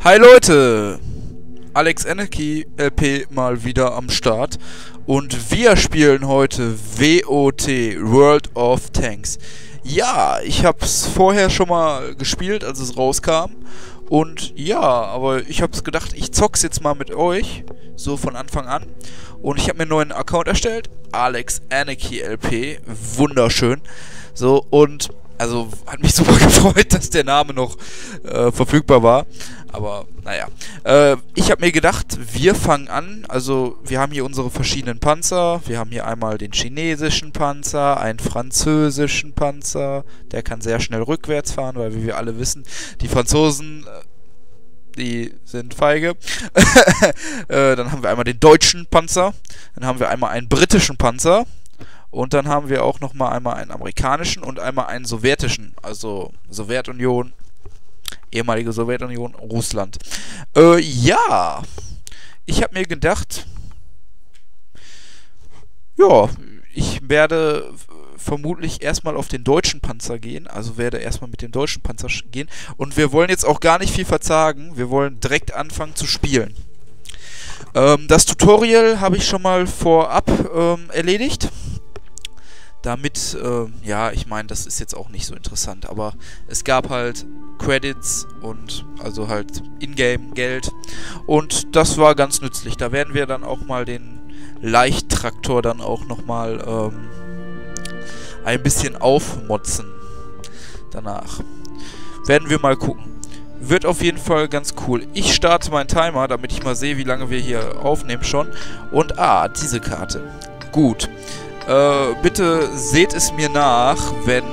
Hi Leute, Alex Anarchy LP mal wieder am Start und wir spielen heute WOT, World of Tanks. Ja, ich hab's vorher schon mal gespielt, als es rauskam und ja, aber ich hab's gedacht, ich zock's jetzt mal mit euch, so von Anfang an, und ich habe mir einen neuen Account erstellt, Alex Anarchy LP, wunderschön, so, und also hat mich super gefreut, dass der Name noch verfügbar war. Aber naja. Ich habe mir gedacht, wir fangen an. Also wir haben hier unsere verschiedenen Panzer. Wir haben hier einmal den chinesischen Panzer, einen französischen Panzer. Der kann sehr schnell rückwärts fahren, weil wie wir alle wissen, die Franzosen, die sind feige. Dann haben wir einmal den deutschen Panzer. Dann haben wir einmal einen britischen Panzer. Und dann haben wir auch nochmal einmal einen amerikanischen und einmal einen sowjetischen, also Sowjetunion, ehemalige Sowjetunion, Russland. Ja, ich habe mir gedacht, ja, ich werde vermutlich erstmal auf den deutschen Panzer gehen, also werde erstmal mit dem deutschen Panzer gehen. Und wir wollen jetzt auch gar nicht viel verzagen, wir wollen direkt anfangen zu spielen. Das Tutorial habe ich schon mal vorab erledigt. Damit, ja, ich meine, das ist jetzt auch nicht so interessant, aber es gab halt Credits und also halt Ingame-Geld und das war ganz nützlich. Da werden wir dann auch mal den Leichttraktor dann auch nochmal ein bisschen aufmotzen danach. Werden wir mal gucken. Wird auf jeden Fall ganz cool. Ich starte meinen Timer, damit ich mal sehe, wie lange wir hier aufnehmen schon. Und, diese Karte. Gut. Bitte seht es mir nach, wenn,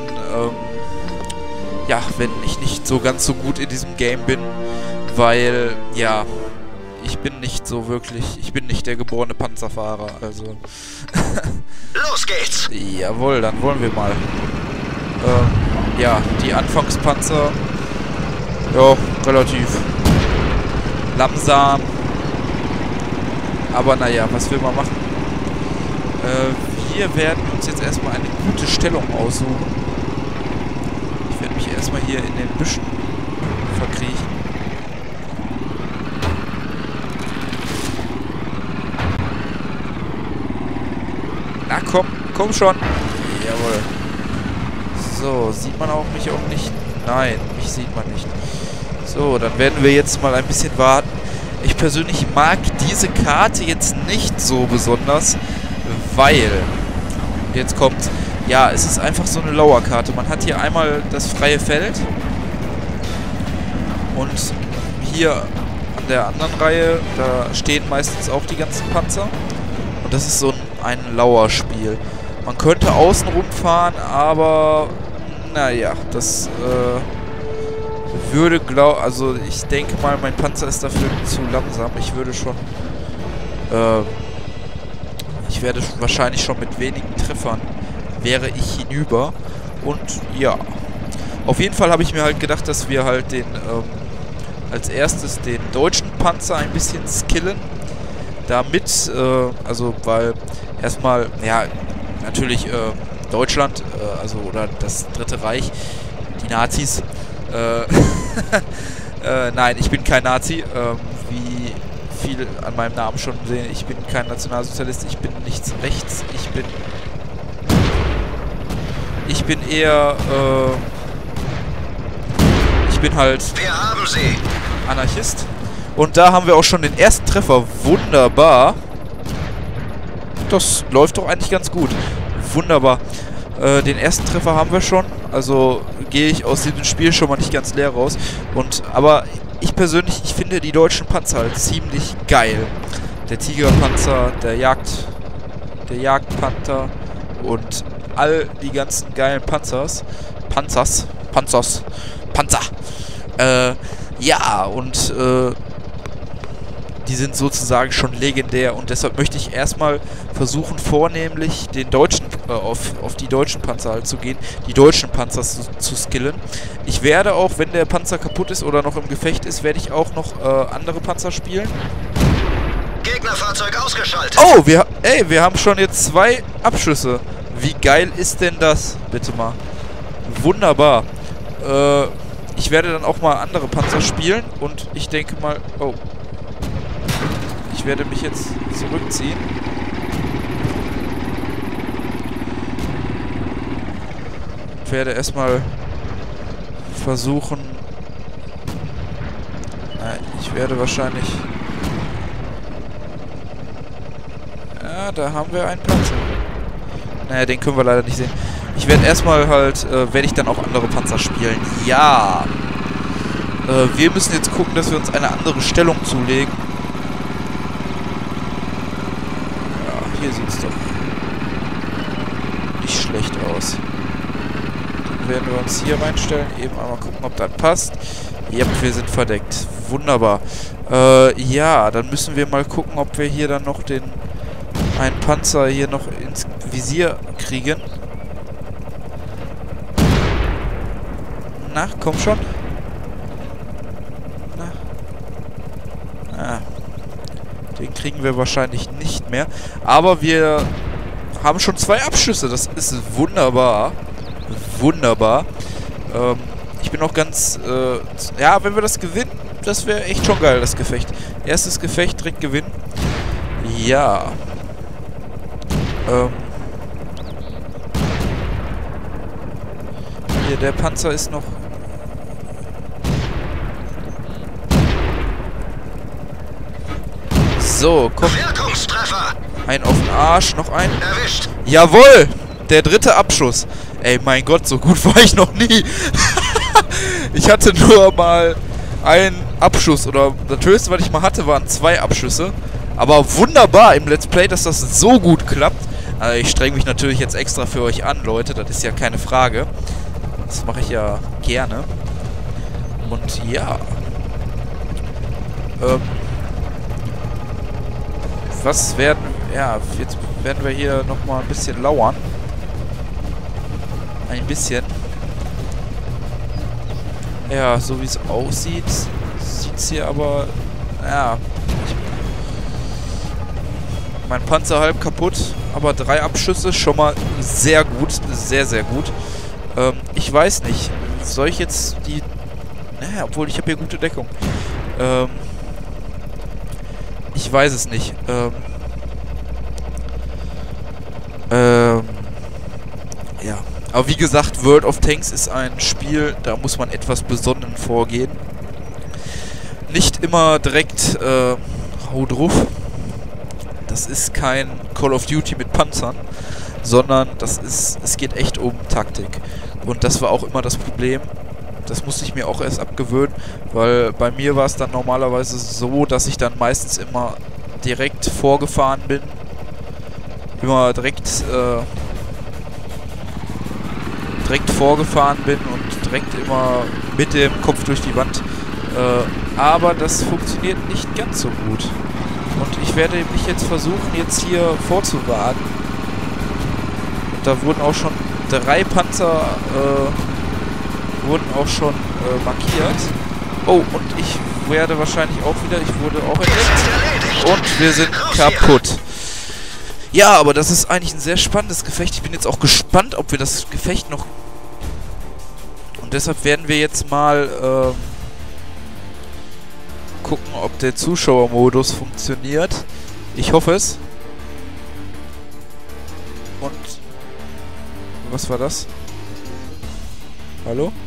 ja, wenn ich nicht so ganz so gut in diesem Game bin, weil, ja, ich bin nicht so wirklich, ich bin nicht der geborene Panzerfahrer, also. Los geht's! Jawohl, dann wollen wir mal. Ja, die Anfangspanzer, ja, relativ langsam, aber naja, was will man machen? Wir werden uns jetzt erstmal eine gute Stellung aussuchen. Ich werde mich erstmal hier in den Büschen verkriechen. Na komm schon. Jawohl. So, sieht man auch mich auch nicht? Nein, mich sieht man nicht. So, dann werden wir jetzt mal ein bisschen warten. Ich persönlich mag diese Karte jetzt nicht so besonders, weil, jetzt kommt, ja, es ist einfach so eine Lauerkarte. Man hat hier einmal das freie Feld und hier an der anderen Reihe, da stehen meistens auch die ganzen Panzer und das ist so ein Lauerspiel. Man könnte außen rumfahren, aber naja, das würde, also ich denke mal, mein Panzer ist dafür zu langsam. Ich würde schon, ich werde wahrscheinlich schon mit wenigen Treffern wäre ich hinüber. Und ja, auf jeden Fall habe ich mir halt gedacht, dass wir halt den, als erstes den deutschen Panzer ein bisschen skillen. Damit, also weil erstmal, ja, natürlich Deutschland, also oder das Dritte Reich, die Nazis, nein, ich bin kein Nazi, wie viele an meinem Namen schon sehen. Ich bin kein Nationalsozialist, ich bin nichts rechts, ich bin eher, ich bin halt Wir haben sie. Anarchist. Und da haben wir auch schon den ersten Treffer. Wunderbar. Das läuft doch eigentlich ganz gut. Wunderbar. Den ersten Treffer haben wir schon. Also gehe ich aus diesem Spiel schon mal nicht ganz leer raus. Aber ich persönlich, ich finde die deutschen Panzer halt ziemlich geil. Der Tigerpanzer, der Jagdpanther und all die ganzen geilen Panzer. Ja, und die sind sozusagen schon legendär und deshalb möchte ich erstmal versuchen, vornehmlich den deutschen, auf die deutschen Panzer halt zu gehen, die deutschen Panzer zu skillen. Ich werde auch, wenn der Panzer kaputt ist oder noch im Gefecht ist, werde ich auch noch andere Panzer spielen. Gegnerfahrzeug ausgeschaltet. Oh, wir haben schon jetzt 2 Abschüsse. Wie geil ist denn das? Bitte mal. Wunderbar. Ich werde dann auch mal andere Panzer spielen und ich denke mal... Oh. Ich werde mich jetzt zurückziehen. Ich werde erstmal versuchen... Nein, ich werde wahrscheinlich... Ja, da haben wir einen Panzer. Naja, den können wir leider nicht sehen. Ich werde erstmal halt, werde ich dann auch andere Panzer spielen. Ja. Wir müssen jetzt gucken, dass wir uns eine andere Stellung zulegen. Ja, hier sieht es doch nicht schlecht aus. Dann werden wir uns hier reinstellen. Eben einmal gucken, ob das passt. Ja, wir sind verdeckt. Wunderbar. Ja, dann müssen wir mal gucken, ob wir hier dann noch einen Panzer hier noch ins Visier kriegen. Na, komm schon. Na. Ah. Den kriegen wir wahrscheinlich nicht mehr. Aber wir haben schon 2 Abschüsse. Das ist wunderbar. Wunderbar. Ich bin auch ganz... ja, wenn wir das gewinnen, das wäre echt schon geil, das Gefecht. Erstes Gefecht direkt gewinnen. Ja. Hier, der Panzer ist noch... So, komm. Wirkungstreffer. Ein auf den Arsch, noch ein. Erwischt. Jawohl! Der 3. Abschuss. Ey, mein Gott, so gut war ich noch nie. Ich hatte nur mal einen Abschuss. Oder das Höchste, was ich mal hatte, waren 2 Abschüsse. Aber wunderbar im Let's Play, dass das so gut klappt. Also ich streng mich natürlich jetzt extra für euch an, Leute. Das ist ja keine Frage. Das mache ich ja gerne. Und ja. Was werden... Ja, jetzt werden wir hier nochmal ein bisschen lauern. Ein bisschen. Ja, so wie es aussieht, sieht es hier aber... Ja. Mein Panzer halb kaputt, aber 3 Abschüsse schon mal sehr gut. Sehr, sehr gut. Ich weiß nicht. Soll ich jetzt die... Naja, obwohl ich habe hier gute Deckung. Ich weiß es nicht. Ja. Aber wie gesagt, World of Tanks ist ein Spiel, da muss man etwas besonnen vorgehen. Nicht immer direkt hau drauf. Das ist kein Call of Duty mit Panzern, sondern es geht echt um Taktik. Und das war auch immer das Problem. Das musste ich mir auch erst abgewöhnen, weil bei mir war es dann normalerweise so, dass ich dann meistens immer direkt vorgefahren bin. Immer direkt vorgefahren bin und direkt immer mit dem Kopf durch die Wand. Aber das funktioniert nicht ganz so gut. Und ich werde mich jetzt versuchen, jetzt hier vorzuwagen. Und da wurden auch schon 3 Panzer markiert. Oh, und ich werde wahrscheinlich auch wieder... Ich wurde auch entdeckt. Und wir sind kaputt. Ja, aber das ist eigentlich ein sehr spannendes Gefecht. Ich bin jetzt auch gespannt, ob wir das Gefecht noch... Und deshalb werden wir jetzt mal gucken, ob der Zuschauermodus funktioniert. Ich hoffe es. Und... Was war das? Hallo?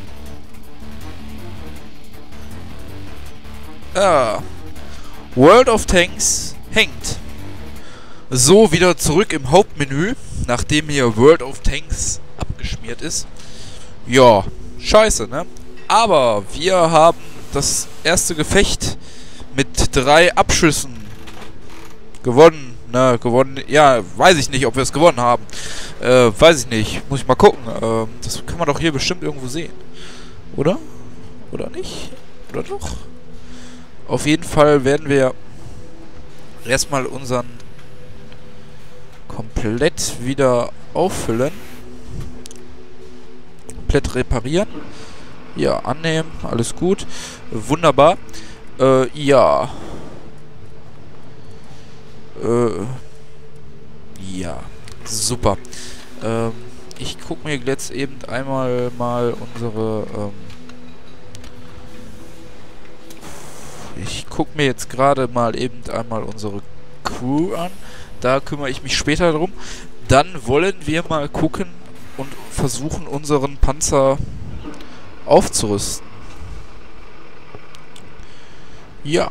Ah. World of Tanks hängt. So, wieder zurück im Hauptmenü, nachdem hier World of Tanks abgeschmiert ist. Ja, scheiße, ne? Aber wir haben das erste Gefecht mit 3 Abschüssen gewonnen. Ne, gewonnen. Ja, weiß ich nicht, ob wir es gewonnen haben. Weiß ich nicht. Muss ich mal gucken. Das kann man doch hier bestimmt irgendwo sehen. Oder? Oder nicht? Oder doch? Auf jeden Fall werden wir erstmal unseren komplett wieder auffüllen. Komplett reparieren. Ja, annehmen. Alles gut. Wunderbar. Ja. Ja. Super. Ich gucke mir jetzt eben einmal mal unsere ich gucke mir jetzt gerade mal eben einmal unsere Crew an. Da kümmere ich mich später drum. Dann wollen wir mal gucken und versuchen, unseren Panzer aufzurüsten. Ja.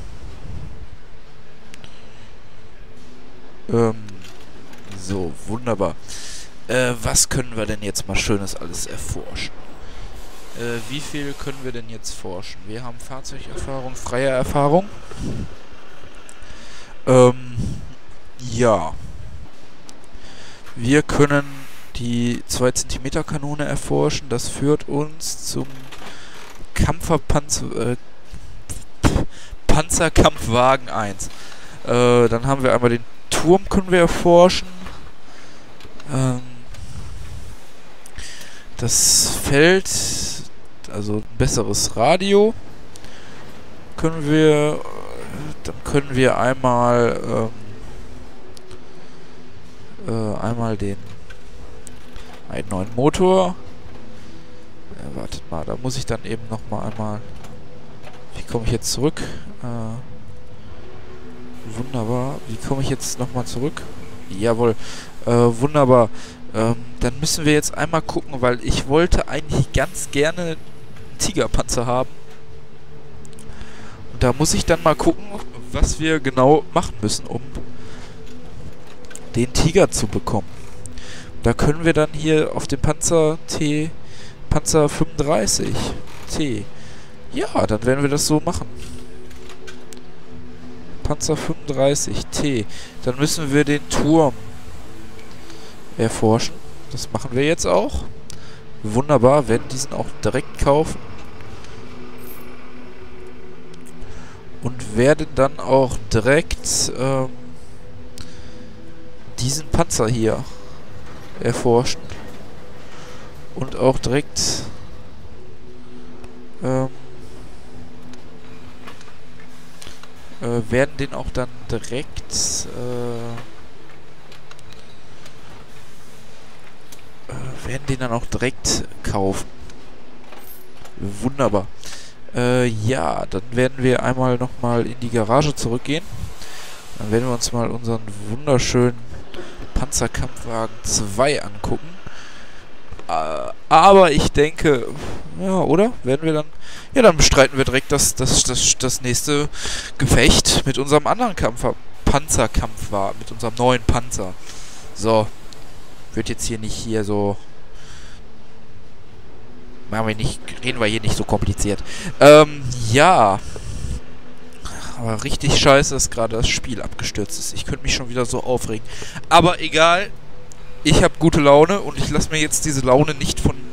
So, wunderbar. Was können wir denn jetzt mal Schönes alles erforschen? Wie viel können wir denn jetzt forschen? Wir haben Fahrzeugerfahrung, freie Erfahrung. Ja. Wir können die 2 cm Kanone erforschen. Das führt uns zum Panzerkampfwagen 1. Dann haben wir einmal den Turm, können wir erforschen. Das Feld, also ein besseres Radio, können wir. Dann können wir einmal einen neuen Motor. Wartet mal, da muss ich dann eben noch mal einmal. Wie komme ich jetzt zurück? Wunderbar. Wie komme ich jetzt noch mal zurück? Jawohl. Wunderbar. Dann müssen wir jetzt einmal gucken, weil ich wollte eigentlich ganz gerne einen Tigerpanzer haben. Und da muss ich dann mal gucken, was wir genau machen müssen, um den Tiger zu bekommen. Da können wir dann hier auf dem Panzer 35 T. Ja, dann werden wir das so machen. Panzer 35 T. Dann müssen wir den Turm erforschen. Das machen wir jetzt auch. Wunderbar, werden diesen auch direkt kaufen. Und werden dann auch direkt diesen Panzer hier erforschen. Und auch direkt werden den auch dann direkt kaufen. Wunderbar. Ja, dann werden wir einmal nochmal in die Garage zurückgehen. Dann werden wir uns mal unseren wunderschönen Panzerkampfwagen 2 angucken. Aber ich denke, ja, oder? Werden wir dann... Ja, dann bestreiten wir direkt das nächste Gefecht mit unserem anderen Panzerkampfwagen, mit unserem neuen Panzer. So. Wird jetzt hier nicht so... Reden wir hier nicht so kompliziert. Ja. Aber richtig scheiße, dass gerade das Spiel abgestürzt ist. Ich könnte mich schon wieder so aufregen. Aber egal. Ich habe gute Laune und ich lasse mir jetzt diese Laune nicht von